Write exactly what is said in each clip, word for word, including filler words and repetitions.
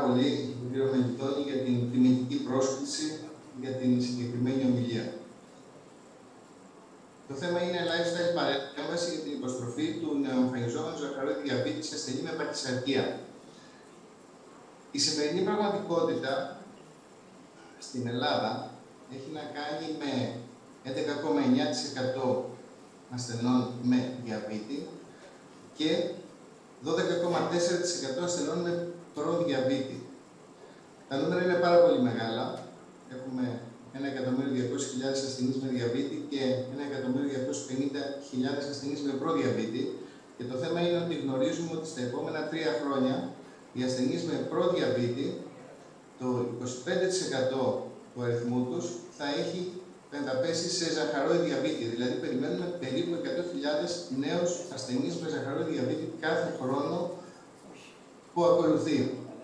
πολύ τον κύριο Μελιτώνη για την τιμητική πρόσκληση για την συγκεκριμένη ομιλία. Το θέμα είναι lifestyle παρέμβαση για την υποστροφή του νεοεμφανιζόμενου ζαχαρώδη διαβήτη σε ασθενή με παχυσαρκία. Η σημερινή πραγματικότητα στην Ελλάδα έχει να κάνει με έντεκα κόμμα εννέα τοις εκατό ασθενών με διαβήτη και δώδεκα κόμμα τέσσερα τοις εκατό ασθενών με προδιαβήτη. Τα νούμερα είναι πάρα πολύ μεγάλα. Έχουμε ένα εκατομμύριο διακόσιες χιλιάδες ασθενείς με διαβήτη και ένα εκατομμύριο διακόσιες πενήντα χιλιάδες ασθενείς με προδιαβήτη. Και το θέμα είναι ότι γνωρίζουμε ότι στα επόμενα τρία χρόνια οι ασθενείς με προδιαβήτη, το είκοσι πέντε τοις εκατό του αριθμού τους θα έχει πέσει σε ζαχαρώδη διαβήτη. Δηλαδή, περιμένουμε περίπου εκατό χιλιάδες νέους ασθενείς με ζαχαρώδη διαβήτη κάθε χρόνο που ακολουθεί.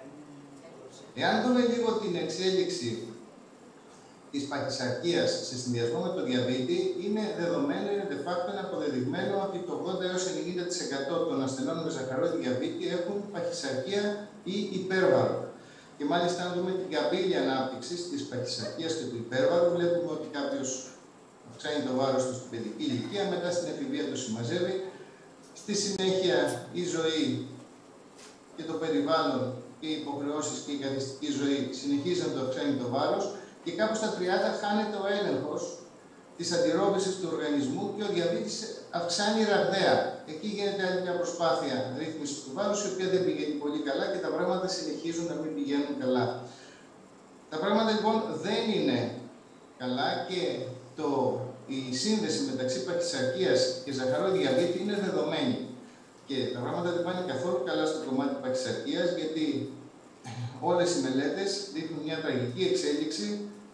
Εάν δούμε λίγο την εξέλιξη της παχυσαρκίας σε συνδυασμό με το διαβήτη, είναι δεδομένο, είναι de facto αποδεδειγμένο ότι το ογδόντα έως ενενήντα τοις εκατό των ασθενών με ζαχαρώδη διαβήτη έχουν παχυσαρκία ή υπέρβαρο. Και μάλιστα, αν δούμε την καμπύλη ανάπτυξη της παχυσαρκίας και του υπέρβαρου, βλέπουμε ότι κάποιος αυξάνει το βάρος του στην παιδική ηλικία, μετά στην εφηβεία το συμμαζεύει. Στη συνέχεια, η ζωή και το περιβάλλον και οι υποχρεώσεις και η καθιστική ζωή συνεχίζουν να το αυξάνει το βάρος και κάπου στα τριάντα χάνεται ο έλεγχος της αντιρρόβησης του οργανισμού και ο διαβήτης αυξάνει ραγδαία. Εκεί γίνεται άλλη μια προσπάθεια ρύθμισης του βάρους, η οποία δεν πηγαίνει πολύ καλά και τα πράγματα συνεχίζουν να μην πηγαίνουν καλά. Τα πράγματα λοιπόν δεν είναι καλά και το, η σύνδεση μεταξύ παχυσαρκίας και ζαχαρώδη διαβήτη είναι δεδομένη. Και τα πράγματα δεν πάνε καθόλου καλά στο κομμάτι παχυσαρκίας, γιατί όλες οι μελέτες δείχνουν μια τραγική εξέλιξη.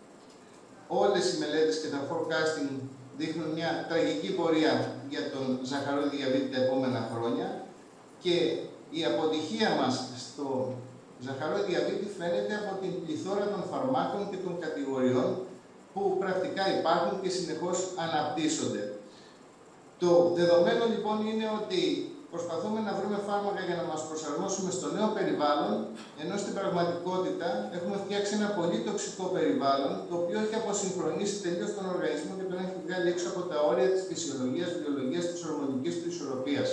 Όλες οι μελέτες και τα forecasting δείχνουν μια τραγική πορεία για τον ζαχαρώδη διαβήτη τα επόμενα χρόνια και η αποτυχία μας στο ζαχαρώδη διαβήτη φαίνεται από την πληθώρα των φαρμάκων και των κατηγοριών που πρακτικά υπάρχουν και συνεχώς αναπτύσσονται. Το δεδομένο λοιπόν είναι ότι προσπαθούμε να βρούμε φάρμακα για να μας προσαρμόσουμε στο νέο περιβάλλον, ενώ στην πραγματικότητα έχουμε φτιάξει ένα πολύ τοξικό περιβάλλον, το οποίο έχει αποσυγχρονίσει τελείως τον οργανισμό και τον έχει βγάλει έξω από τα όρια της φυσιολογίας, βιολογίας, της ορμονικής του ισορροπίας.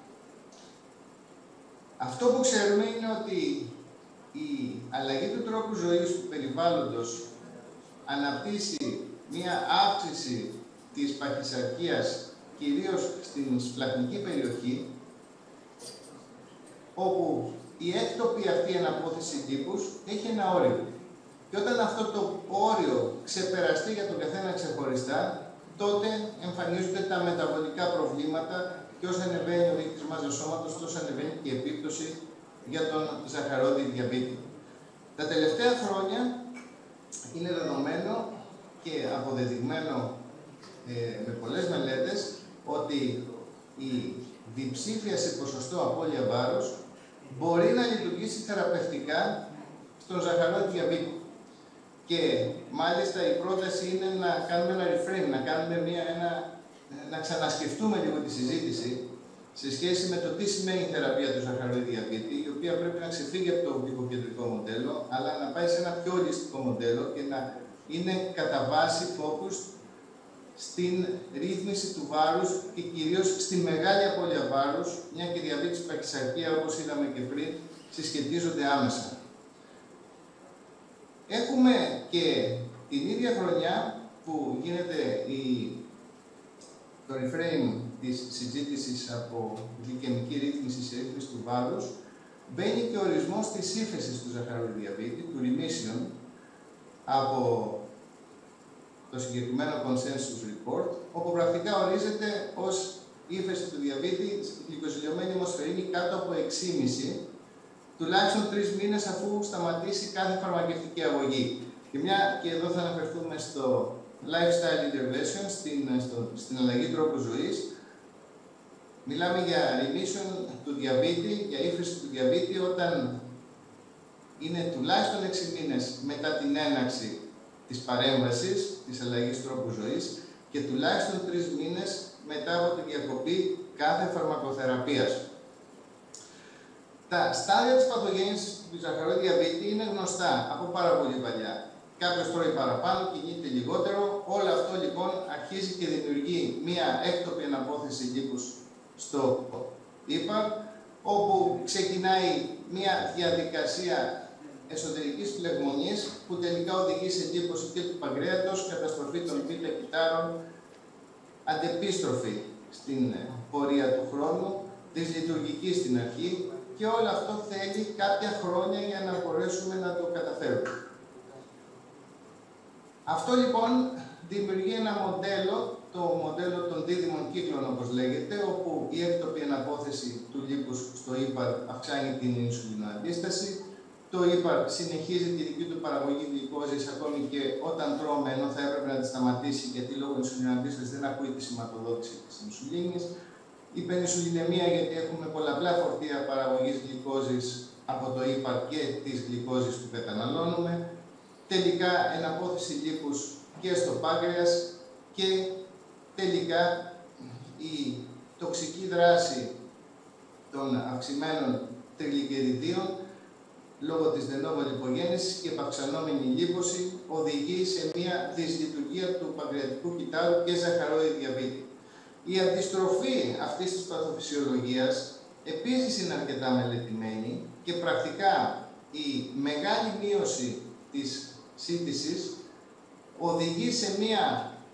Αυτό που ξέρουμε είναι ότι η αλλαγή του τρόπου ζωής του περιβάλλοντος αναπτύσσει μία αύξηση της παχυσαρκίας, κυρίως στην σπλαχνική περιοχή, όπου η έκτοπη αυτή αναπόθεση τύπους έχει ένα όριο. Και όταν αυτό το όριο ξεπεραστεί για τον καθένα ξεχωριστά, τότε εμφανίζονται τα μεταβολικά προβλήματα και όσο ανεβαίνει ο δείκτης μάζας σώματος, τόσο ανεβαίνει και η επίπτωση για τον ζαχαρώδη διαβήτη. Τα τελευταία χρόνια είναι δεδομένο και αποδεδειγμένο ε, με πολλές μελέτες ότι η διψήφια σε ποσοστό απώλεια βάρους μπορεί να λειτουργήσει θεραπευτικά στον ζαχαρώδη διαβήτη. Και μάλιστα η πρόταση είναι να κάνουμε ένα reframe, να, κάνουμε μια, ένα, να ξανασκεφτούμε λίγο τη συζήτηση σε σχέση με το τι σημαίνει η θεραπεία του ζαχαρώδη διαβήτη, η οποία πρέπει να ξεφύγει από το γλυκοκεντρικό μοντέλο, αλλά να πάει σε ένα πιο ολιστικό μοντέλο και να είναι κατά βάση focused στην ρύθμιση του βάρους και κυρίως στη μεγάλη απώλεια βάρους, μια και διαβήτης παχυσαρκία, όπως είδαμε και πριν, συσχετίζονται άμεσα. Έχουμε και την ίδια χρονιά που γίνεται η, το reframe της συζήτησης από γλυκαιμική ρύθμιση σε ρύθμιση του βάρους, μπαίνει και ο ορισμός της ύφεσης του ζαχαρώδη διαβήτη, του remission, από το συγκεκριμένο consensus report, όπου πρακτικά ορίζεται ως ύφεση του διαβήτη γλυκοζηλιωμένη αιμοσφαιρίνη κάτω από έξι κόμμα πέντε, τουλάχιστον τρεις μήνες αφού σταματήσει κάθε φαρμακευτική αγωγή. Και μια και εδώ θα αναφερθούμε στο lifestyle intervention, στην, στο, στην αλλαγή τρόπου ζωής, μιλάμε για remission του διαβήτη, για ύφεση του διαβήτη όταν είναι τουλάχιστον έξι μήνες μετά την έναρξη της παρέμβασης, της αλλαγής τρόπου ζωής και τουλάχιστον τρεις μήνες μετά από τη διακοπή κάθε φαρμακοθεραπείας. Τα στάδια της παθογένειας του ζαχαροδιαβήτη είναι γνωστά από πάρα πολύ παλιά. Κάποιος τρώει παραπάνω, κινείται λιγότερο. Όλο αυτό λοιπόν αρχίζει και δημιουργεί μία έκτοπη αναπόθεση λίπους στο ύπαρ, όπου ξεκινάει μία διαδικασία εσωτερικής φλεγμονής που τελικά οδηγεί σε λίπωση και του παγκρέατος, καταστροφή των β' κυτάρων, αντεπίστροφη στην πορεία του χρόνου, δυσλειτουργική στην αρχή, και όλο αυτό θέλει κάποια χρόνια για να μπορέσουμε να το καταφέρουμε. Αυτό λοιπόν δημιουργεί ένα μοντέλο, το μοντέλο των δίδυμων κύκλων όπως λέγεται, όπου η έκτοπη αναπόθεση του λίπους στο ύπαρ αυξάνει την ινσουλινοαντίσταση, το ύπαρ συνεχίζει τη δική του παραγωγή γλυκόζης ακόμη και όταν τρώμε, ενώ θα έπρεπε να τη σταματήσει γιατί λόγω ινσουλινοαντίστασης δεν ακούει τη σηματοδότηση της ινσουλίνης. Υπερινσουλινεμία, γιατί έχουμε πολλαπλά φορτία παραγωγής γλυκόζης από το ύπαρ και της γλυκόζης που καταναλώνουμε. Τελικά εναπόθεση λίπους και στο πάγκρεας και τελικά η τοξική δράση των αυξημένων τριγλικεριδίων λόγω της de novo λιπογέννησης και επαυξανόμενη λίπωση οδηγεί σε μια δυσλειτουργία του παγκρεατικού κυτάρου και ζαχαρόιδη διαβήτη. Η αντιστροφή αυτής της παθοφυσιολογίας επίσης είναι αρκετά μελετημένη και πρακτικά η μεγάλη μείωση της σύντησης οδηγεί σε μια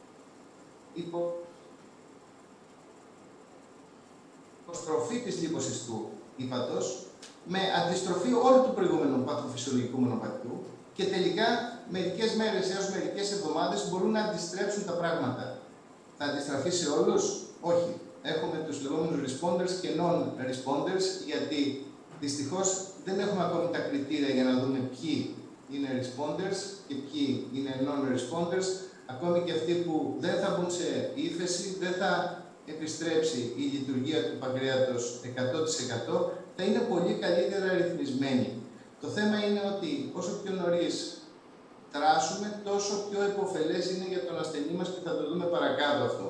υποστροφή της λίπωσης του ύπατος με αντιστροφή όλου του προηγούμενου παθοφυσιολογικού μονοπατιού και τελικά μερικές μέρες έως μερικές εβδομάδες μπορούν να αντιστρέψουν τα πράγματα. Θα αντιστραφεί σε όλους? Όχι. Έχουμε τους λεγόμενους responders και non-responders, γιατί δυστυχώς δεν έχουμε ακόμη τα κριτήρια για να δούμε ποιοι είναι responders και ποιοι είναι non-responders. Ακόμη και αυτοί που δεν θα μπουν σε ύφεση, δεν θα επιστρέψει η λειτουργία του παγκρέατος εκατό τοις εκατό, θα είναι πολύ καλύτερα ρυθμισμένοι. Το θέμα είναι ότι όσο πιο νωρίς δράσουμε, τόσο πιο υποφελές είναι για τον ασθενή μας και θα το δούμε παρακάτω αυτό.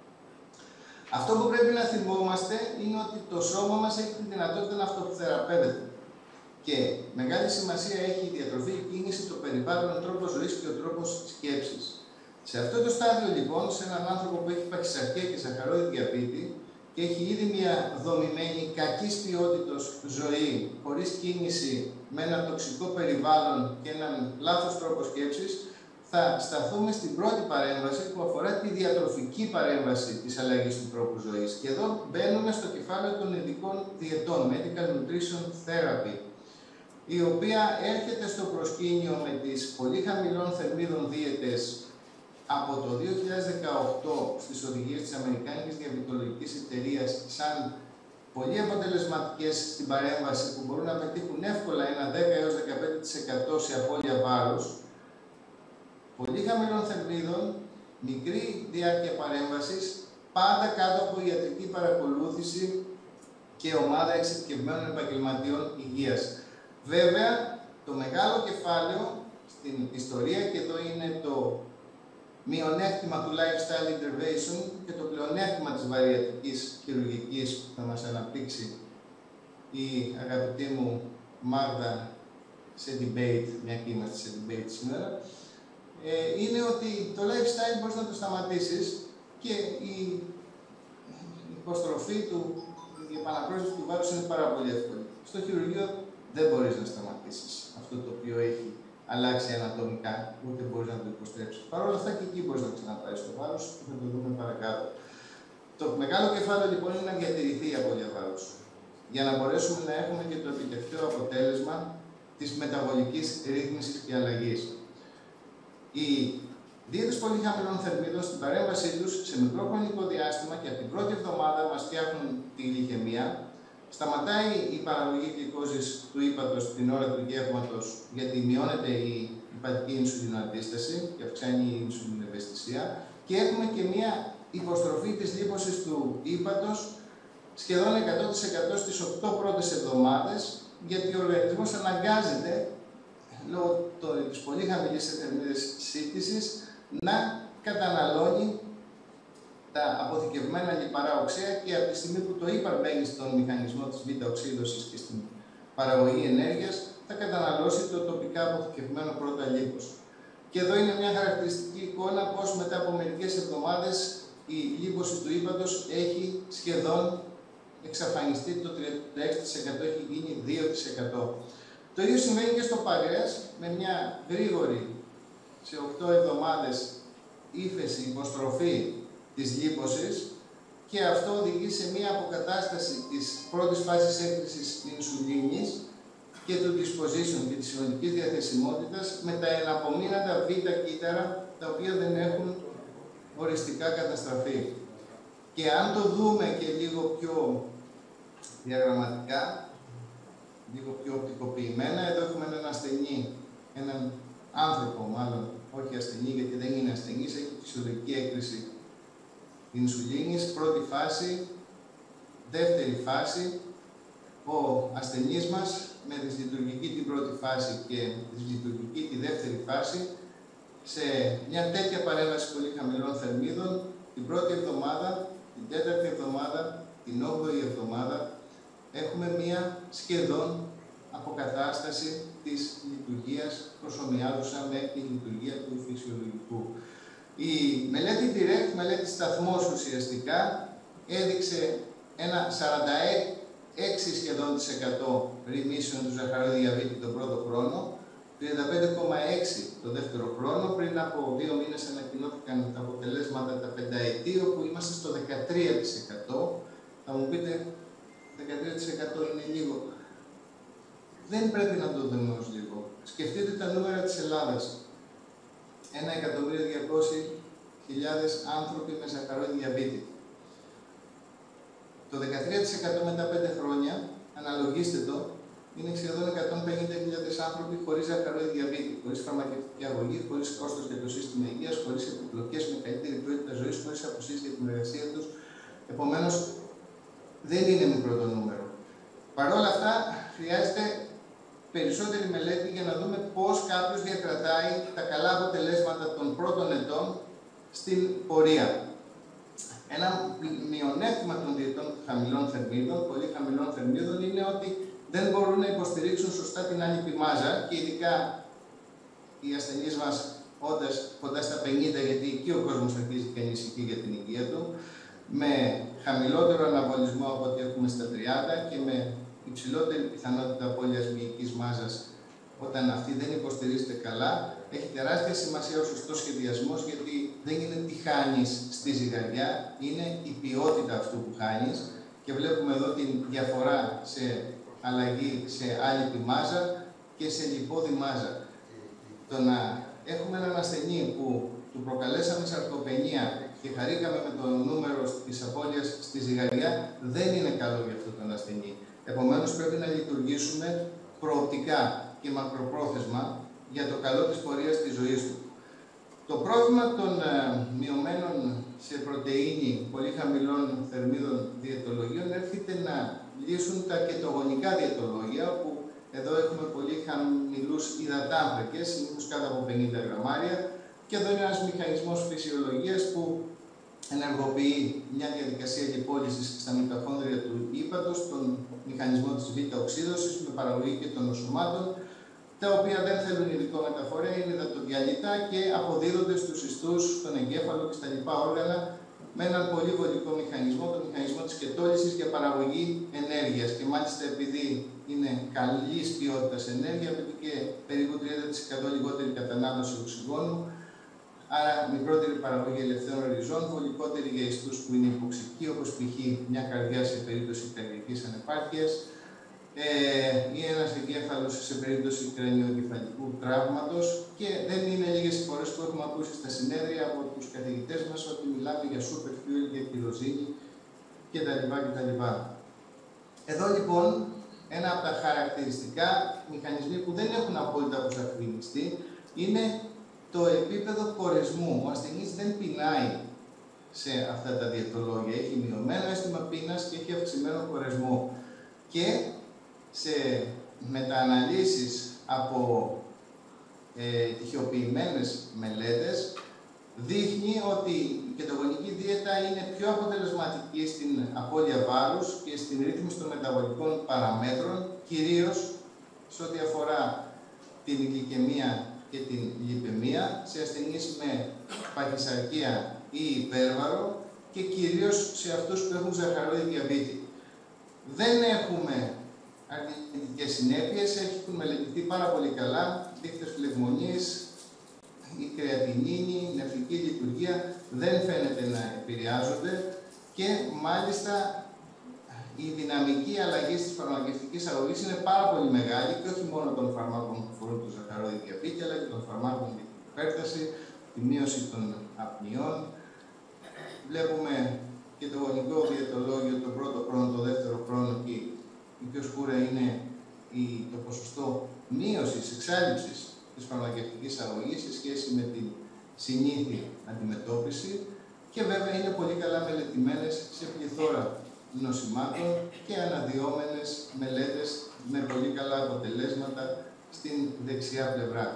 Αυτό που πρέπει να θυμόμαστε είναι ότι το σώμα μας έχει τη δυνατότητα να αυτοθεραπεύεται. Και μεγάλη σημασία έχει η διατροφή, η κίνηση, το περιβάλλον, ο τρόπος ζωής και ο τρόπος σκέψης. Σε αυτό το στάδιο λοιπόν, σε έναν άνθρωπο που έχει παχυσαρκία και ζαχαρόιδη διαβήτη και έχει ήδη μια δομημένη κακής ποιότητος ζωή, χωρίς κίνηση, με ένα τοξικό περιβάλλον και έναν λάθος τρόπο σκέψης, θα σταθούμε στην πρώτη παρέμβαση που αφορά τη διατροφική παρέμβαση της αλλαγής του τρόπου ζωής. Και εδώ μπαίνουμε στο κεφάλαιο των ειδικών διαιτών, Medical Nutrition Therapy, η οποία έρχεται στο προσκήνιο με τις πολύ χαμηλών θερμίδων δίαιτες από το δύο χιλιάδες δεκαοκτώ στις οδηγίες της Αμερικάνικης Διαβητολογικής Εταιρείας σαν πολύ αποτελεσματικές στην παρέμβαση που μπορούν να πετύχουν εύκολα ένα δέκα έως δεκαπέντε τοις εκατό σε απώλεια βάρους, πολύ χαμηλών θερμίδων, μικρή διάρκεια παρέμβασης, πάντα κάτω από ιατρική παρακολούθηση και ομάδα εξειδικευμένων επαγγελματιών υγείας. Βέβαια, το μεγάλο κεφάλαιο στην ιστορία, και εδώ είναι το μειονέκτημα του lifestyle intervention και το πλεονέκτημα της βαριατρικής χειρουργικής που θα μας αναπτύξει η αγαπητή μου Μάγδα σε debate, μια και είμαστε σε debate σήμερα, ε, είναι ότι το lifestyle μπορείς να το σταματήσεις και η υποστροφή του, η επαναπρόσθεση του βάρους είναι πάρα πολύ εύκολη. Στο χειρουργείο δεν μπορείς να σταματήσεις αυτό το οποίο έχει αλλάξει ανατομικά, ούτε μπορείς να το υποστρέψεις. Παρ' όλα αυτά και εκεί μπορείς να ξαναπάρεις το βάρος και θα το δούμε παρακάτω. Το μεγάλο κεφάλαιο λοιπόν είναι να διατηρηθεί η απώλεια βάρους, για να μπορέσουμε να έχουμε και το επιτευχταίο αποτέλεσμα της μεταβολικής ρύθμισης και αλλαγής. Οι δίαιτες πολύ χαμηλών θερμίδων στην παρέμβασή τους σε μικρό χρονικό διάστημα και από την πρώτη εβδομάδα μας φτιάχνουν τη γλυκαιμία. Σταματάει η παραγωγή γλυκόζης του ύπατος την ώρα του γεύματος, γιατί μειώνεται η υπατική ινσουλινοαντίσταση και αυξάνει η ινσουλινευαισθησία. Και έχουμε και μία υποστροφή της λίπωσης του ύπατος σχεδόν εκατό τοις εκατό στις οκτώ πρώτες εβδομάδες, γιατί ο οργανισμός αναγκάζεται, λόγω της πολύ χαμηλής θερμίδας σύντησης, να καταναλώνει τα αποθηκευμένα λιπαρά οξέα και από τη στιγμή που το ύπαρ μπαίνει στον μηχανισμό της β' οξύδωσης και στην παραγωγή ενέργειας, θα καταναλώσει το τοπικά αποθηκευμένο πρώτα λίπος. Και εδώ είναι μια χαρακτηριστική εικόνα πως μετά από μερικές εβδομάδες η λίπωση του ύπατος έχει σχεδόν εξαφανιστεί, το τριάντα έξι τοις εκατό έχει γίνει δύο τοις εκατό. Το ίδιο συμβαίνει και στο Παγκρέας, με μια γρήγορη, σε οκτώ εβδομάδες, ύφεση, υποστροφή της λίπωσης, και αυτό οδηγεί σε μια αποκατάσταση της πρώτης φάσης έκρησης ινσουλίνης και του disposition και της συνολικής διαθεσιμότητας με τα εναπομείναντα β' κύτταρα, τα οποία δεν έχουν οριστικά καταστραφεί. Και αν το δούμε και λίγο πιο διαγραμματικά, λίγο πιο οπτικοποιημένα, εδώ έχουμε έναν ασθενή, έναν άνθρωπο μάλλον, όχι ασθενή γιατί δεν είναι ασθενής, έχει φυσιολογική έκρηση ινσουλίνης, πρώτη φάση, δεύτερη φάση. Ο ασθενής μας με δυσλειτουργική την πρώτη φάση και δυσλειτουργική τη δεύτερη φάση, σε μια τέτοια παρέμβαση πολύ χαμηλών θερμίδων, την πρώτη εβδομάδα, την τέταρτη εβδομάδα, την όγδοη εβδομάδα, έχουμε μια σχεδόν αποκατάσταση της λειτουργίας προσομοιάζουσα με τη λειτουργία του φυσιολογικού. Η μελέτη Direct, μελέτη σταθμός ουσιαστικά, έδειξε ένα σαράντα έξι σχεδόν της εκατό remission του ζαχαρώδη διαβήτη τον πρώτο χρόνο, τριάντα πέντε κόμμα έξι το δεύτερο χρόνο. Πριν από δύο μήνες ανακοινώθηκαν τα αποτελέσματα τα πενταετή, όπου είμαστε στο δεκατρία τοις εκατό. Θα μου πείτε, δεκατρία τοις εκατό είναι λίγο. Δεν πρέπει να το δούμε ως λίγο. Σκεφτείτε τα νούμερα της Ελλάδας. ένα εκατομμύριο διακόσιες χιλιάδες άνθρωποι με ζαχαρώδη διαβήτη. Το δεκατρία τοις εκατό μετά πέντε χρόνια, αναλογίστε το, είναι σχεδόν εκατόν πενήντα χιλιάδες άνθρωποι χωρίς ζαχαρώδη διαβήτη, χωρίς φαρμακευτική αγωγή, χωρίς κόστος για το σύστημα υγείας, χωρίς επιπλοκές, με καλύτερη ποιότητα ζωής, χωρίς αποσύσεις για την εργασία τους. Επομένως, δεν είναι μικρό το νούμερο. Παρ' όλα αυτά, χρειάζεται περισσότερη μελέτη για να δούμε πώς κάποιος διακρατάει τα καλά αποτελέσματα των πρώτων ετών στην πορεία. Ένα μειονέκτημα των διετών χαμηλών θερμίδων, πολύ χαμηλών θερμίδων, είναι ότι δεν μπορούν να υποστηρίξουν σωστά την άνυπη μάζα, και ειδικά οι ασθενείς μας, όντας κοντά στα πενήντα, γιατί εκεί ο κόσμος αρχίζει και ανησυχεί για την υγεία του, με χαμηλότερο αναβολισμό από ό,τι έχουμε στα τριάντα και με υψηλότερη πιθανότητα απώλειας μυϊκής μάζας όταν αυτή δεν υποστηρίζεται καλά, έχει τεράστια σημασία ο σωστός σχεδιασμός, γιατί δεν είναι τι χάνεις στη ζυγαριά, είναι η ποιότητα αυτού που χάνεις, και βλέπουμε εδώ την διαφορά σε αλλαγή σε άλυπη μάζα και σε λιπόδη μάζα. Το να έχουμε έναν ασθενή που του προκαλέσαμε σαρκοπενία και χαρήκαμε με το νούμερο της απώλειας στη ζυγαριά, δεν είναι καλό για αυτόν τον ασθενή. Επομένως, πρέπει να λειτουργήσουμε προοπτικά και μακροπρόθεσμα για το καλό της πορείας της ζωής του. Το πρόβλημα των ε, μειωμένων σε πρωτεΐνη πολύ χαμηλών θερμίδων διαιτολογίων έρχεται να λύσουν τα κετογονικά διαιτολόγια, όπου εδώ έχουμε πολύ χαμηλούς υδατάνθρακες, συνήθως κάτω από πενήντα γραμμάρια, και εδώ είναι ένας μηχανισμός φυσιολογίας που ενεργοποιεί μια διαδικασία λιπόλυσης στα μυτοχόνδρια του ύπατος, τον μηχανισμό της β' με παραγωγή και των νοσωμάτων, τα οποία δεν θέλουν ειδικό μεταφορέα, είναι υδατοδιαλυτά και αποδίδονται στους ιστούς, στον εγκέφαλο και στα λοιπά όργανα, με έναν πολύ βολικό μηχανισμό, τον μηχανισμό της κετόλυσης, για παραγωγή ενέργειας. Και μάλιστα, επειδή είναι καλής ποιότητας ενέργεια, απαιτεί και περίπου τριάντα τοις εκατό λιγότερη κατανάλωση οξυγόνου, άρα μικρότερη παραγωγή ελευθέρων ριζών, βολικότερη για ιστούς που είναι υποξικοί, όπως π.χ. μια καρδιά σε περίπτωση καρδιακής ανεπάρκειας, ε, ή ένας εγκέφαλος σε περίπτωση κρανιοεγκεφαλικού τραύματος, και δεν είναι λίγες οι φορές που έχουμε ακούσει στα συνέδρια από τους καθηγητές μας ότι μιλάμε για super fuel, για κυροζήνη κτλ. κτλ. Εδώ λοιπόν, ένα από τα χαρακτηριστικά μηχανισμοί που δεν έχουν απόλυτα αποσαφινιστεί είναι το επίπεδο κορεσμού. Ο ασθενής δεν πεινάει σε αυτά τα διαιτολόγια. Έχει μειωμένο αίσθημα πείνας και έχει αυξημένο κορεσμό. Και σε μετααναλύσεις από ε, τυχιοποιημένες μελέτες δείχνει ότι η κετογονική δίαιτα είναι πιο αποτελεσματική στην απώλεια βάρους και στην ρύθμιση των μεταβολικών παραμέτρων, κυρίως σε ό,τι αφορά την γλυκαιμία και την λιπαιμία, σε ασθενείς με παχυσαρκία ή υπέρβαρο και κυρίως σε αυτούς που έχουν ζαχαρόδι διαβήτη. Δεν έχουμε αρνητικές συνέπειες, έχουν μελετηθεί πάρα πολύ καλά, δείκτες φλεγμονής, η κρεατινίνη, η νεφρική λειτουργία δεν φαίνεται να επηρεάζονται και μάλιστα η δυναμική αλλαγή της φαρμακευτικής αγωγής είναι πάρα πολύ μεγάλη και όχι μόνο των φαρμάκων που αφορούν το ζαχαρόδι διαβήτη, αλλά και των φαρμάκων για την υπέρταση, τη μείωση των απνιών. Βλέπουμε και το γονικό διαιτολόγιο, τον πρώτο χρόνο, το δεύτερο χρόνο και η πιο σκούρα είναι η, το ποσοστό μείωσης, εξάλληψης της φαρμακευτικής αγωγής σε σχέση με την συνήθη αντιμετώπιση και βέβαια είναι πολύ καλά μελετημένες σε πληθώρα νοσημάτων και αναδυόμενες μελέτες με πολύ καλά αποτελέσματα στην δεξιά πλευρά.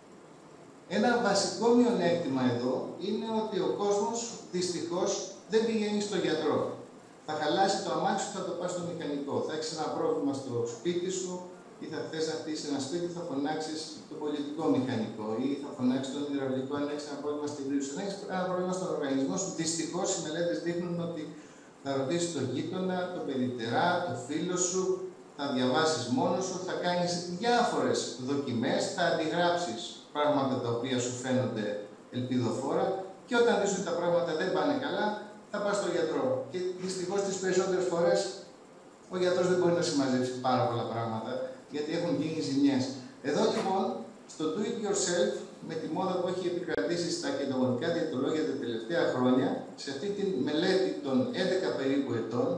Ένα βασικό μειονέκτημα εδώ είναι ότι ο κόσμος δυστυχώς δεν πηγαίνει στο γιατρό. Θα χαλάσει το αμάξι σου, θα το πας στο μηχανικό. Θα έχεις ένα πρόβλημα στο σπίτι σου ή θα θες να χτίσεις ένα σπίτι, θα φωνάξεις το πολιτικό μηχανικό ή θα φωνάξεις τον υδραυλικό αν έχεις ένα πρόβλημα στην βρύση σου. Αν έχεις ένα πρόβλημα στον οργανισμό σου, δυστυχώς οι μελέτες δείχνουν ότι θα ρωτήσεις τον γείτονα, τον περιτερά, τον φίλο σου, θα διαβάσεις μόνος σου, θα κάνεις διάφορες δοκιμές, θα αντιγράψεις πράγματα τα οποία σου φαίνονται ελπιδοφόρα και όταν δεις ότι τα πράγματα δεν πάνε καλά, θα πας στον γιατρό. Και δυστυχώς τις περισσότερες φορές ο γιατρός δεν μπορεί να συμμαζέψει πάρα πολλά πράγματα, γιατί έχουν γίνει ζημιές. Εδώ λοιπόν, στο do it yourself, με τη μόδα που έχει επικρατήσει στα κεντρογονικά διαιτολόγια τα τελευταία χρόνια, σε αυτή τη μελέτη των έντεκα περίπου ετών,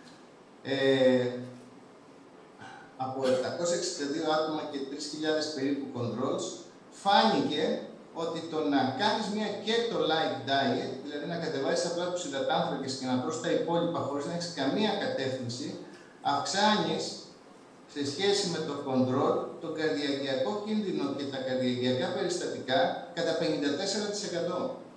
ε, από επτακόσια εξήντα δύο άτομα και τρεις χιλιάδες περίπου controls, φάνηκε ότι το να κάνεις μια keto-like diet, δηλαδή να κατεβάζεις απλά τους υδατάνθρακες και να τρως τα υπόλοιπα χωρίς να έχεις καμία κατεύθυνση, αυξάνεις σε σχέση με το control τον καρδιαγγειακό κίνδυνο και τα καρδιαγγειακά περιστατικά κατά πενήντα τέσσερα τοις εκατό.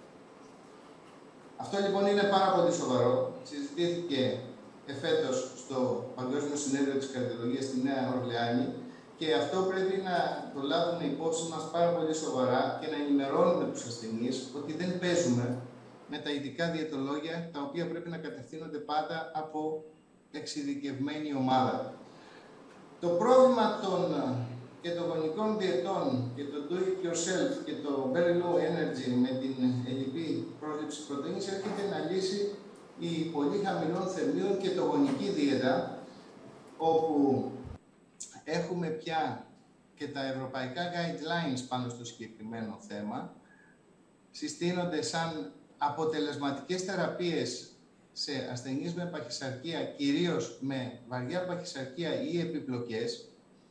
Αυτό λοιπόν είναι πάρα πολύ σοβαρό. Συζητήθηκε εφέτος στο Παγκόσμιο Συνέδριο της Καρδιολογίας στη Νέα Ορλεάνη και αυτό πρέπει να το λάβουμε υπόψη μας πάρα πολύ σοβαρά και να ενημερώνουμε τους ασθενείς ότι δεν παίζουμε με τα ειδικά διαιτολόγια τα οποία πρέπει να κατευθύνονται πάντα από εξειδικευμένη ομάδα. Το πρόβλημα των κεντρογονικών διαιτών και το do it yourself και το very low energy με την ελλειπή πρόσληψη πρωτεΐνης έρχεται να λύσει οι πολύ χαμηλών θερμίων και το γονική δίαιτα, όπου έχουμε πια και τα ευρωπαϊκά guidelines πάνω στο συγκεκριμένο θέμα, συστήνονται σαν αποτελεσματικές θεραπείες σε ασθενείς με παχυσαρκία, κυρίως με βαριά παχυσαρκία ή επιπλοκές,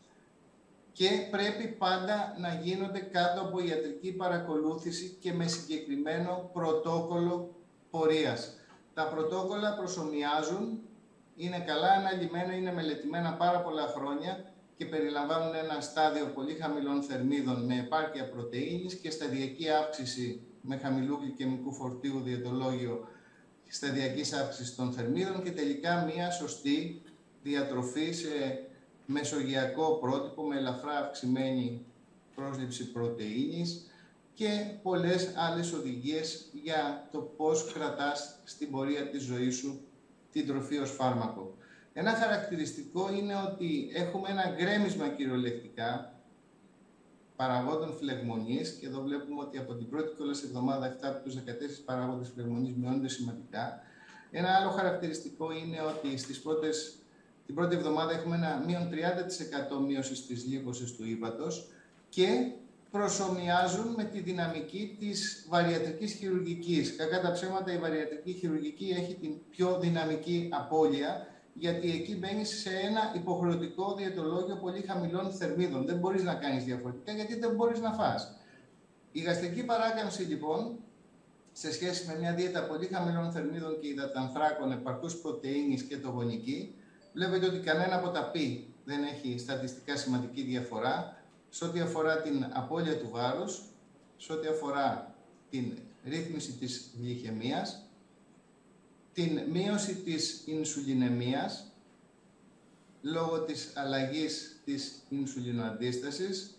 και πρέπει πάντα να γίνονται κάτω από ιατρική παρακολούθηση και με συγκεκριμένο πρωτόκολλο πορείας. Τα πρωτόκολλα προσομοιάζουν, είναι καλά αναλυμένα, είναι μελετημένα πάρα πολλά χρόνια και περιλαμβάνουν ένα στάδιο πολύ χαμηλών θερμίδων με επάρκεια πρωτεΐνης και σταδιακή αύξηση με χαμηλού γλυκαιμικού φορτίου διαιτολόγιο σταδιακής αύξησης των θερμίδων και τελικά μία σωστή διατροφή σε μεσογειακό πρότυπο με ελαφρά αυξημένη πρόσληψη πρωτεΐνης και πολλές άλλες οδηγίες για το πώς κρατάς στην πορεία της ζωής σου την τροφή ως φάρμακο. Ένα χαρακτηριστικό είναι ότι έχουμε ένα γκρέμισμα κυριολεκτικά παραγόντων φλεγμονής και εδώ βλέπουμε ότι από την πρώτη κιόλας εβδομάδα επτά από τους δεκατέσσερις παράγοντες φλεγμονής μειώνονται σημαντικά. Ένα άλλο χαρακτηριστικό είναι ότι στις πρώτες, την πρώτη εβδομάδα έχουμε ένα μείον τριάντα τοις εκατό μείωση της λίπωσης του ύπατος και προσομοιάζουν με τη δυναμική της βαριατρικής χειρουργικής. Κακά τα ψέματα, η βαριατρική χειρουργική έχει την πιο δυναμική απώλεια, γιατί εκεί μπαίνεις σε ένα υποχρεωτικό διαιτολόγιο πολύ χαμηλών θερμίδων. Δεν μπορείς να κάνεις διαφορετικά, γιατί δεν μπορείς να φας. Η γαστρική παράκαμψη, λοιπόν, σε σχέση με μια δίαιτα πολύ χαμηλών θερμίδων και υδατανθράκων, επαρκούς πρωτεΐνης και το γονική, βλέπετε ότι κανένα από τα πι δεν έχει στατιστικά σημαντική διαφορά σε ό,τι αφορά την απώλεια του βάρους, σε ό,τι αφορά την ρύθμιση της γλυκαιμίας, την μείωση της ινσουλινεμίας λόγω της αλλαγής της ινσουλινοαντίστασης,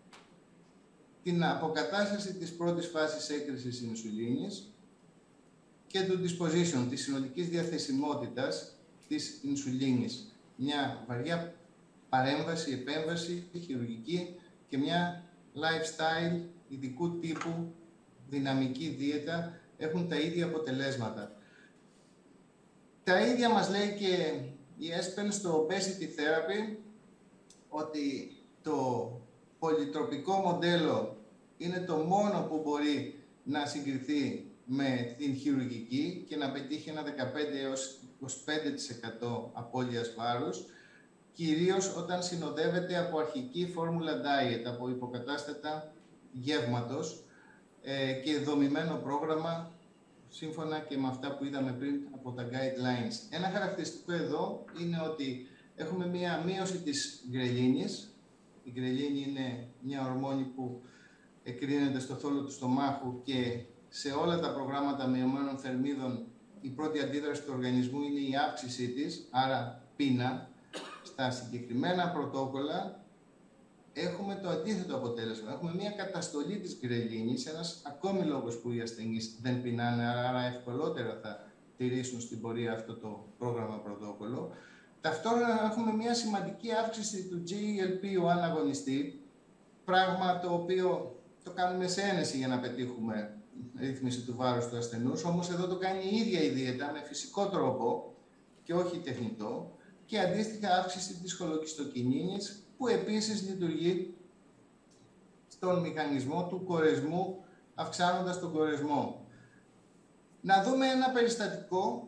την αποκατάσταση της πρώτης φάσης έκρησης ινσουλίνης και του disposition, της συνολικής διαθεσιμότητας της ινσουλίνης. Μια βαριά παρέμβαση, επέμβαση, χειρουργική και μια lifestyle ειδικού τύπου δυναμική δίαιτα έχουν τα ίδια αποτελέσματα. Τα ίδια μας λέει και η ΕΣΠΕΝ στο Obesity Therapy, ότι το πολυτροπικό μοντέλο είναι το μόνο που μπορεί να συγκριθεί με την χειρουργική και να πετύχει ένα δεκαπέντε έως είκοσι πέντε τοις εκατό απώλειας βάρους, κυρίως όταν συνοδεύεται από αρχική φόρμουλα diet, από υποκατάστατα γεύματος ε, και δομημένο πρόγραμμα σύμφωνα και με αυτά που είδαμε πριν από τα guidelines. Ένα χαρακτηριστικό εδώ είναι ότι έχουμε μία μείωση της γκρελίνης. Η γκρελίνη είναι μια ορμόνη που εκρίνεται στο θόλο του στομάχου και σε όλα τα προγράμματα μειωμένων θερμίδων η πρώτη αντίδραση του οργανισμού είναι η αύξησή της, άρα πείνα. Στα συγκεκριμένα πρωτόκολλα έχουμε το αντίθετο αποτέλεσμα. Έχουμε μια καταστολή της γκρελίνης, ένας ακόμη λόγος που οι ασθενείς δεν πεινάνε, άρα ευκολότερα θα τηρήσουν στην πορεία αυτό το πρόγραμμα πρωτόκολλο. Ταυτόχρονα έχουμε μια σημαντική αύξηση του τζι ελ πι ο αναγωνιστή, πράγμα το οποίο το κάνουμε σε ένεση για να πετύχουμε ρύθμιση του βάρους του ασθενούς, όμως εδώ το κάνει η ίδια η δίαιτα με φυσικό τρόπο και όχι τεχνητό, και αντίστοιχα αύξηση της χολοκυστοκινίνης, που επίσης λειτουργεί στον μηχανισμό του κορεσμού, αυξάνοντας τον κορεσμό. Να δούμε ένα περιστατικό.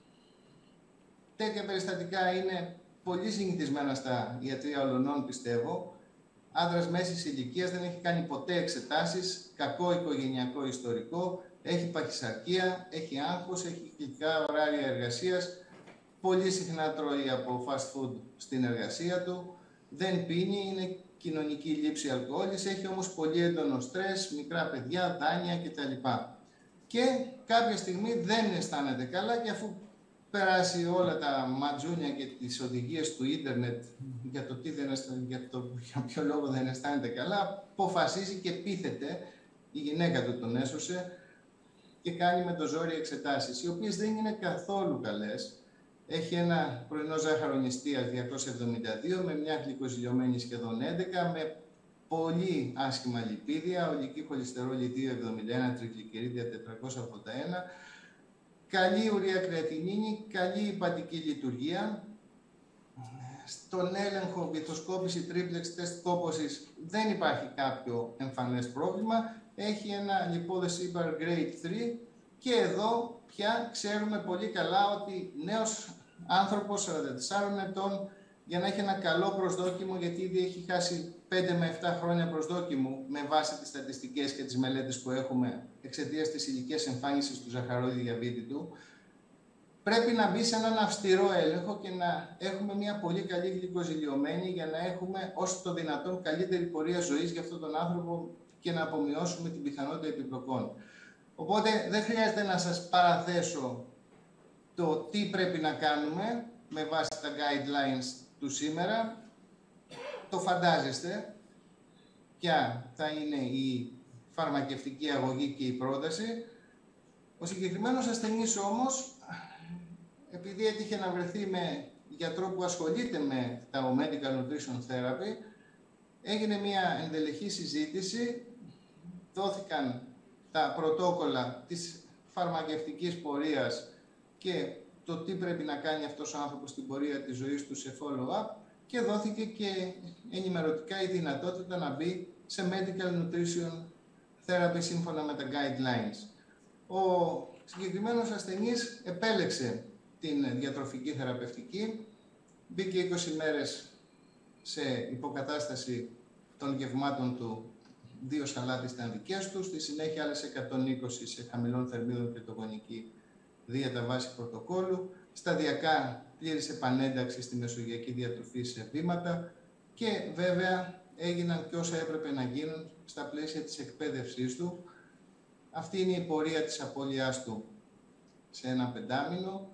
Τέτοια περιστατικά είναι πολύ συνηθισμένα στα ιατρεία ολονών, πιστεύω. Άντρας μέσης ηλικίας, δεν έχει κάνει ποτέ εξετάσεις, κακό οικογενειακό ιστορικό, έχει παχυσαρκία, έχει άγχος, έχει κυκλικά ωράρια εργασίας, πολύ συχνά τρώει από fast food στην εργασία του, δεν πίνει, είναι κοινωνική λήψη αλκοόλης, έχει όμως πολύ έντονο στρες, μικρά παιδιά, δάνεια κτλ. Και κάποια στιγμή δεν αισθάνεται καλά και αφού περάσει όλα τα ματζούνια και τις οδηγίες του ίντερνετ για το, τι δεν αισθάνεται, για, το για ποιο λόγο δεν αισθάνεται καλά, αποφασίζει και πείθεται, η γυναίκα του τον έσωσε και κάνει με το ζόρι εξετάσεις, οι οποίες δεν είναι καθόλου καλές. Έχει ένα πρωινό ζάχαρο νηστείας διακόσια εβδομήντα δύο με μια γλυκοζηλιωμένη σχεδόν έντεκα, με πολύ άσχημα λιπίδια, ολική χολυστερόλη δύο εβδομήντα ένα, τριγλικερίδια τετρακόσια ογδόντα ένα, καλή ουρία κρεατινίνη, καλή υπατική λειτουργία. Στον έλεγχο βυθοσκόπηση τρίπλεξ τεστ κόπωσης δεν υπάρχει κάποιο εμφανές πρόβλημα. Έχει ένα λιπόδες ύπαρ grade τρία και εδώ πια ξέρουμε πολύ καλά ότι νέος άνθρωπος σαράντα τεσσάρων ετών, για να έχει ένα καλό προσδόκιμο, γιατί ήδη έχει χάσει πέντε με επτά χρόνια προσδόκιμου με βάση τις στατιστικές και τις μελέτες που έχουμε εξαιτίας της ηλικίας εμφάνισης του ζαχαρώδη διαβήτη του, πρέπει να μπει σε έναν αυστηρό έλεγχο και να έχουμε μια πολύ καλή γλυκοζηλιωμένη για να έχουμε όσο το δυνατόν καλύτερη πορεία ζωής για αυτόν τον άνθρωπο και να απομειώσουμε την πιθανότητα επιπλοκών. Οπότε δεν χρειάζεται να σας παραθέσω το τι πρέπει να κάνουμε με βάση τα guidelines του σήμερα. Το φαντάζεστε ποια θα είναι η φαρμακευτική αγωγή και η πρόταση. Ο συγκεκριμένος ασθενής όμως, επειδή έτυχε να βρεθεί με γιατρό που ασχολείται με τα Medical Nutrition Therapy, έγινε μια ενδελεχή συζήτηση, δόθηκαν τα πρωτόκολλα της φαρμακευτικής πορείας και το τι πρέπει να κάνει αυτός ο άνθρωπος στην πορεία της ζωής του σε follow-up, και δόθηκε και ενημερωτικά η δυνατότητα να μπει σε Medical Nutrition Therapy σύμφωνα με τα guidelines. Ο συγκεκριμένος ασθενής επέλεξε την διατροφική θεραπευτική, μπήκε είκοσι μέρες σε υποκατάσταση των γευμάτων του, δύο σαλάτες ήταν δικές του, στη συνέχεια άλλες εκατόν είκοσι σε χαμηλών θερμίδων κετογονική δίαιτα βάση πρωτοκόλλου, σταδιακά πλήρης επανένταξη στη μεσογειακή διατροφή σε βήματα και βέβαια έγιναν και όσα έπρεπε να γίνουν στα πλαίσια της εκπαίδευσής του. Αυτή είναι η πορεία της απώλειάς του σε ένα πεντάμινο.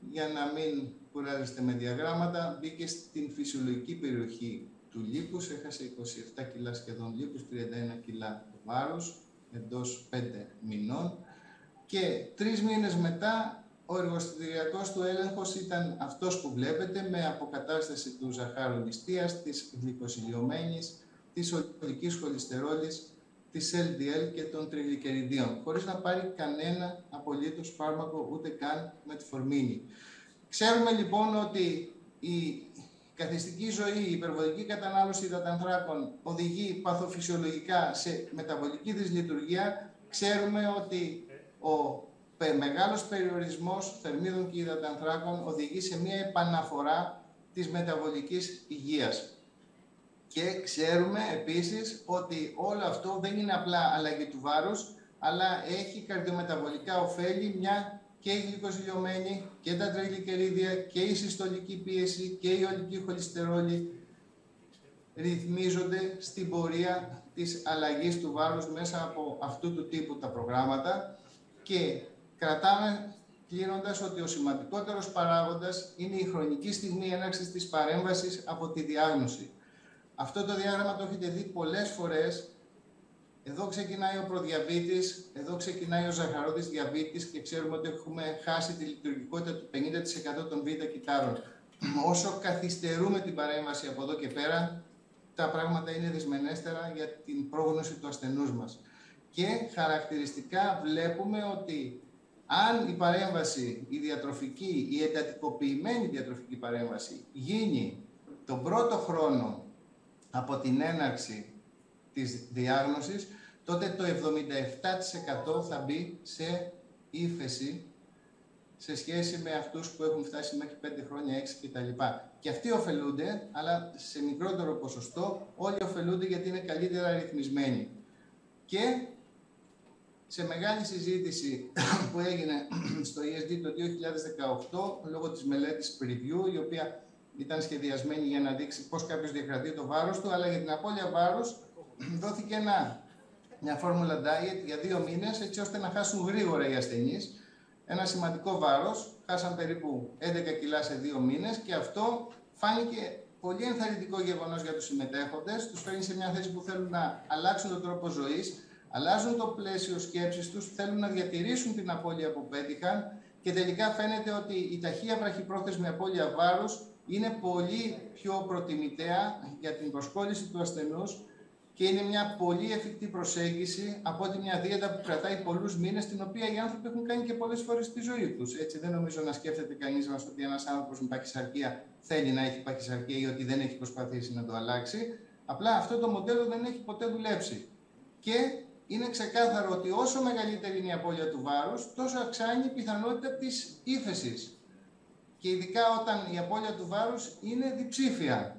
για να μην κουράζεστε με διαγράμματα, μπήκε στην φυσιολογική περιοχή του λίπους, έχασε είκοσι επτά κιλά σχεδόν λίπους, τριάντα ένα κιλά βάρους, εντός πέντε μηνών. Και τρεις μήνες μετά, ο εργοστηριακός του έλεγχος ήταν αυτός που βλέπετε, με αποκατάσταση του ζαχάρου νηστείας, της γλυκοσυλιωμένης, της οδικής χολυστερόλης, της ελ ντι ελ και των τριγλικεριδίων, χωρίς να πάρει κανένα απολύτως φάρμακο, ούτε καν μετφορμίνη. Ξέρουμε λοιπόν ότι η καθιστική ζωή, η υπερβολική κατανάλωση υδατανθράκων οδηγεί παθοφυσιολογικά σε μεταβολική δυσλειτουργία. Ξέρουμε ότι ο μεγάλος περιορισμός θερμίδων και υδατανθράκων οδηγεί σε μια επαναφορά της μεταβολικής υγείας. Και ξέρουμε επίσης ότι όλο αυτό δεν είναι απλά αλλαγή του βάρους, αλλά έχει καρδιομεταβολικά ωφέλη, μια και η γλυκοζηλιωμένη και τα τριγλικερίδια και η συστολική πίεση και η ολική χολυστερόλη ρυθμίζονται στην πορεία της αλλαγής του βάρους μέσα από αυτού του τύπου τα προγράμματα και κρατάμε κλείνοντας ότι ο σημαντικότερος παράγοντας είναι η χρονική στιγμή έναρξης της παρέμβασης από τη διάγνωση. Αυτό το διάγραμμα το έχετε δει πολλές φορές. Εδώ ξεκινάει ο προδιαβήτης, εδώ ξεκινάει ο ζαχαρότης διαβήτης και ξέρουμε ότι έχουμε χάσει τη λειτουργικότητα του πενήντα τοις εκατό των β' κυττάρων. Όσο καθυστερούμε την παρέμβαση από εδώ και πέρα, τα πράγματα είναι δυσμενέστερα για την πρόγνωση του ασθενούς μας. Και χαρακτηριστικά βλέπουμε ότι αν η παρέμβαση, η διατροφική, η εντατικοποιημένη διατροφική παρέμβαση γίνει τον πρώτο χρόνο από την έναρξη της διάγνωσης, τότε το εβδομήντα επτά τοις εκατό θα μπει σε ύφεση σε σχέση με αυτούς που έχουν φτάσει μέχρι πέντε χρόνια, έξι κτλ. Και αυτοί ωφελούνται, αλλά σε μικρότερο ποσοστό, όλοι ωφελούνται γιατί είναι καλύτερα ρυθμισμένοι. Και σε μεγάλη συζήτηση που έγινε στο ι ες ντι το δύο χιλιάδες δεκαοκτώ, λόγω της μελέτης Preview, η οποία ήταν σχεδιασμένη για να δείξει πώς κάποιος διακρατεί το βάρος του, αλλά για την απώλεια βάρους δόθηκε ένα, μια φόρμουλα diet για δύο μήνες, έτσι ώστε να χάσουν γρήγορα οι ασθενείς ένα σημαντικό βάρος. Χάσαν περίπου έντεκα κιλά σε δύο μήνες και αυτό φάνηκε πολύ ενθαρρυντικό γεγονός για τους συμμετέχοντες. Τους φέρνει σε μια θέση που θέλουν να αλλάξουν τον τρόπο ζωής, αλλάζουν το πλαίσιο σκέψης τους, θέλουν να διατηρήσουν την απώλεια που πέτυχαν και τελικά φαίνεται ότι η ταχεία βραχυπρόθεσμη απώλεια βάρους είναι πολύ πιο προτιμητέα για την προσκόλληση του ασθενούς και είναι μια πολύ εφικτή προσέγγιση από ότι μια δίαιτα που κρατάει πολλούς μήνες, την οποία οι άνθρωποι έχουν κάνει και πολλές φορές στη ζωή τους. Έτσι, δεν νομίζω να σκέφτεται κανείς μας ότι ένας άνθρωπος με παχυσαρκία θέλει να έχει παχυσαρκία ή ότι δεν έχει προσπαθήσει να το αλλάξει. Απλά αυτό το μοντέλο δεν έχει ποτέ δουλέψει. Και είναι ξεκάθαρο ότι όσο μεγαλύτερη είναι η απώλεια του βάρους, τόσο αυξάνει η πιθανότητα της ύφεσης. Και ειδικά όταν η απώλεια του βάρους είναι διψήφια.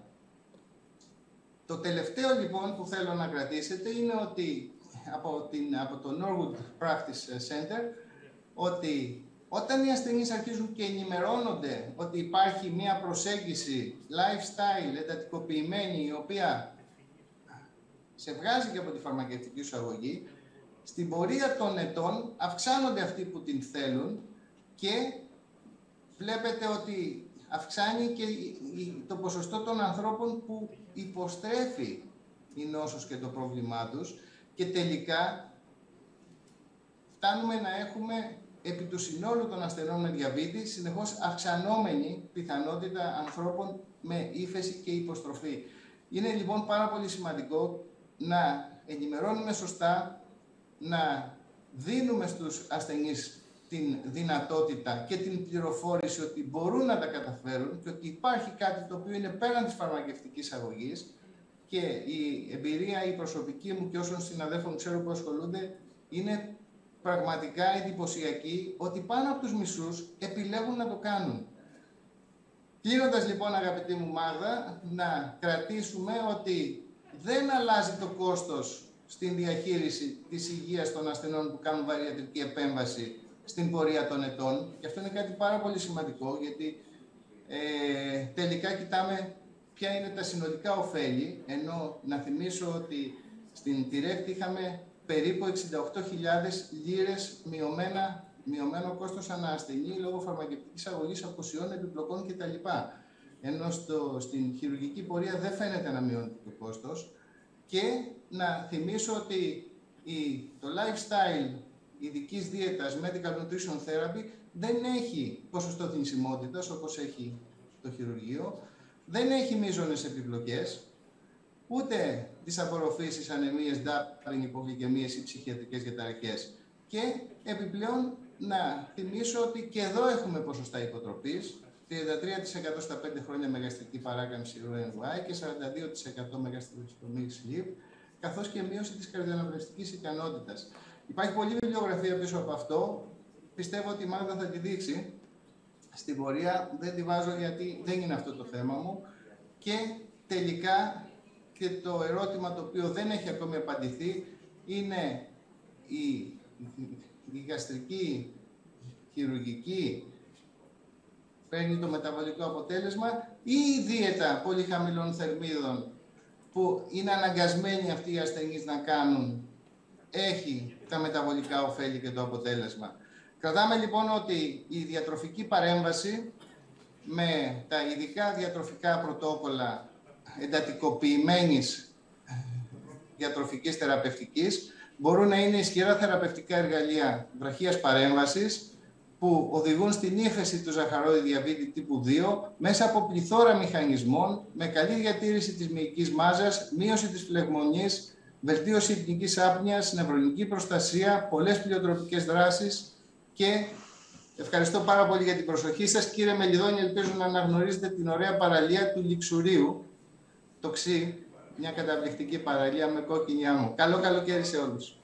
Το τελευταίο λοιπόν που θέλω να κρατήσετε είναι ότι από, την, από το Norwood Practice Center, ότι όταν οι ασθενείς αρχίζουν και ενημερώνονται ότι υπάρχει μια προσέγγιση lifestyle εντατικοποιημένη, η οποία σε βγάζει και από τη φαρμακευτική σου αγωγή, στην πορεία των ετών αυξάνονται αυτοί που την θέλουν και βλέπετε ότι αυξάνει και το ποσοστό των ανθρώπων που υποστρέφει η νόσος και το πρόβλημά τους και τελικά φτάνουμε να έχουμε επί του συνόλου των ασθενών με διαβήτη συνεχώς αυξανόμενη πιθανότητα ανθρώπων με ύφεση και υποστροφή. Είναι λοιπόν πάρα πολύ σημαντικό να ενημερώνουμε σωστά, να δίνουμε στους ασθενείς την δυνατότητα και την πληροφόρηση ότι μπορούν να τα καταφέρουν και ότι υπάρχει κάτι το οποίο είναι πέραν της φαρμακευτικής αγωγής και η εμπειρία, η προσωπική μου και όσων συναδέλφων ξέρω που ασχολούνται είναι πραγματικά εντυπωσιακή ότι πάνω από τους μισούς επιλέγουν να το κάνουν. Κλείνοντας λοιπόν αγαπητή μου Μάγδα, να κρατήσουμε ότι δεν αλλάζει το κόστος στην διαχείριση της υγείας των ασθενών που κάνουν βαριατρική επέμβαση στην πορεία των ετών. Και αυτό είναι κάτι πάρα πολύ σημαντικό, γιατί ε, τελικά κοιτάμε ποια είναι τα συνολικά ωφέλη, ενώ να θυμίσω ότι στην Τιρέκτ είχαμε περίπου εξήντα οκτώ χιλιάδες λίρες μειωμένα μειωμένο κόστος ανά ασθενή λόγω φαρμακευτικής αγωγής, αποσιών, επιπλοκών κτλ. Ενώ στο, στην χειρουργική πορεία δεν φαίνεται να μειώνεται το κόστος. Και να θυμίσω ότι η, το lifestyle ειδικής δίαιτας, medical nutrition therapy, δεν έχει ποσοστό θνησιμότητας όπως έχει το χειρουργείο, δεν έχει μείζονες επιπλοκές, ούτε τις απορροφήσεις, ανεμίες, ντάπλινγκ, υπογλυκαιμίες ή ψυχιατρικές διαταραχές. Και επιπλέον να θυμίσω ότι και εδώ έχουμε ποσοστά υποτροπής, τριάντα τρία τοις εκατό στα πέντε χρόνια με γαστρική παράκαμψη ρου εν γουάι και σαράντα δύο τοις εκατό με γαστροσtomach sleep, καθώς και μείωση της καρδιοαναπνευστικής ικανότητας. Υπάρχει πολλή βιβλιογραφία πίσω από αυτό. Πιστεύω ότι η Μάγδα θα τη δείξει. Στην πορεία δεν τη βάζω γιατί δεν είναι αυτό το θέμα μου. Και τελικά και το ερώτημα το οποίο δεν έχει ακόμη απαντηθεί είναι η, η γαστρική χειρουργική παίρνει το μεταβολικό αποτέλεσμα ή η δίαιτα πολύ χαμηλών θερμίδων που είναι αναγκασμένοι αυτοί οι ασθενείς να κάνουν έχει τα μεταβολικά ωφέλη και το αποτέλεσμα. Κρατάμε λοιπόν ότι η διατροφική παρέμβαση με τα ειδικά διατροφικά πρωτόκολλα εντατικοποιημένης διατροφικής θεραπευτικής μπορούν να είναι ισχυρά θεραπευτικά εργαλεία βραχίας παρέμβασης που οδηγούν στην ύφεση του ζαχαρόδι διαβήτη τύπου δύο μέσα από πληθώρα μηχανισμών με καλή διατήρηση της μυϊκής μάζας, μείωση της φλεγμονής, βελτίωση υπνικής άπνοιας, νευρονική προστασία, πολλές πλειοτροπικές δράσεις και ευχαριστώ πάρα πολύ για την προσοχή σας. Κύριε Μελιδόνη, ελπίζω να αναγνωρίζετε την ωραία παραλία του Λιξουρίου, το Ξύ, μια καταπληκτική παραλία με κόκκινη άμμο. Καλό καλοκαίρι σε όλους.